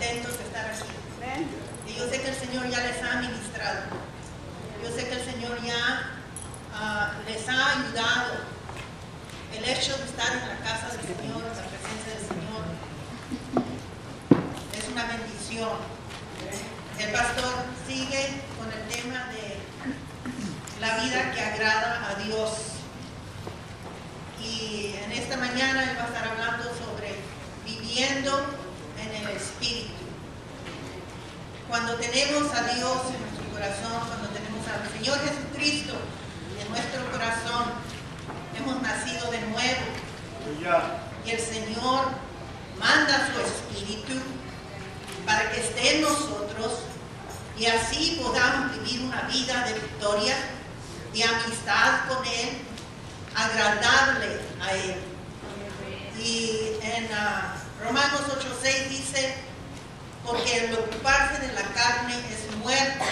contentos de estar aquí. Y yo sé que el Señor ya les ha ministrado. Yo sé que el Señor ya les ha ayudado. El hecho de estar en la casa del Señor, en la presencia del Señor, es una bendición. El pastor sigue con el tema de la vida que agrada a Dios. Y en esta mañana él va a estar hablando sobre viviendo en el Espíritu. Cuando tenemos a Dios en nuestro corazón, cuando tenemos al Señor Jesucristo en nuestro corazón, hemos nacido de nuevo. Y el Señor manda su Espíritu para que esté en nosotros y así podamos vivir una vida de victoria, de amistad con Él, agradable a Él. Y en Romanos 8:6 dice, porque el ocuparse de la carne es muerte,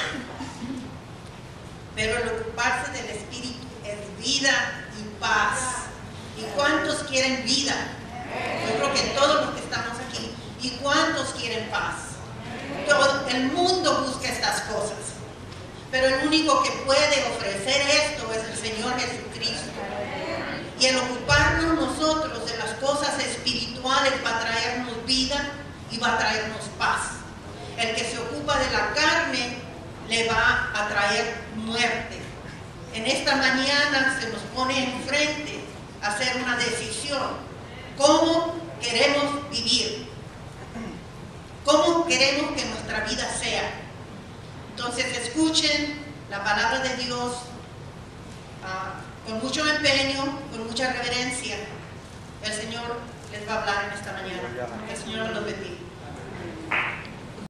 pero el ocuparse del Espíritu es vida y paz. ¿Y cuántos quieren vida? Yo creo que todos los que estamos aquí. ¿Y cuántos quieren paz? Todo el mundo busca estas cosas, pero el único que puede ofrecer esto es el Señor Jesucristo. Y el ocuparnos nosotros de las cosas espirituales va a traernos vida y va a traernos paz. El que se ocupa de la carne le va a traer muerte. En esta mañana se nos pone enfrente a hacer una decisión. ¿Cómo queremos vivir? ¿Cómo queremos que nuestra vida sea? Entonces escuchen la palabra de Dios con mucho empeño, con mucha reverencia. El Señor les va a hablar en esta mañana. El Señor los bendiga.